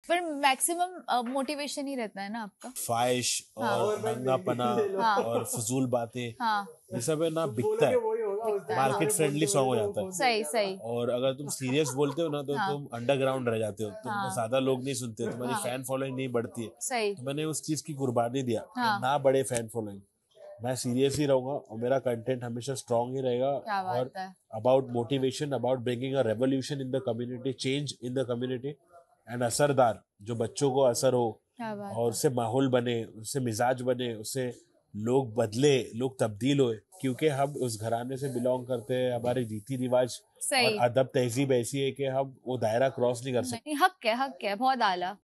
पर maximum motivation ही रहता है ना आपका। ख्वाहिश और नंगापना और फजूल बातें, ये सब है ना बिकता है, मार्केट फ्रेंडली सॉन्ग हो जाता है। सही सही। और अगर तुम सीरियस बोलते हो ना तो तुम अंडरग्राउंड रह जाते हो, तुम ज्यादा लोग नहीं सुनते, तुम्हारी फैन फॉलोइंग नहीं बढ़ती है। सही। तो मैंने उस चीज की कुर्बानी दिया कि ना बड़े फैन फॉलोइंग, मैं सीरियस ही रहूंगा और मेरा कंटेंट हमेशा स्ट्रांग ही रहेगा। क्या बात और है। About motivation, about bringing a revolution in the community, change in the community, and असरदार, जो बच्चों को असर हो और उससे माहौल बने, उससे मिजाज बने, उससे लोग बदले, लोग तब्दील होए, क्योंकि हम उस घराने से बिलोंग करते हैं, हमारे रीति रिवाज और सही। अदब तहजीब ऐसी है कि हम वो दायरा क्रॉस नहीं कर सकते। हक है बहुत आला।